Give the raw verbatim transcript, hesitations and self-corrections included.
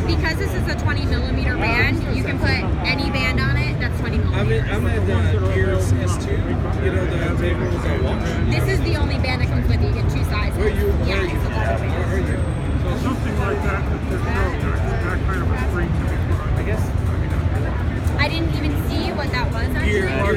because this is a twenty millimeter band, you can put any band on it that's twenty I'm, millimeters. in, I'm at the Gears S two, you know, the vehicles I watch. This is the only band that comes with it. You get two sizes. Where you, where yeah, are you? it's a leather band. Where are you? So something like that, that this road, that, that kind of a street to be fun. I guess. I didn't even see what that was actually. Gear,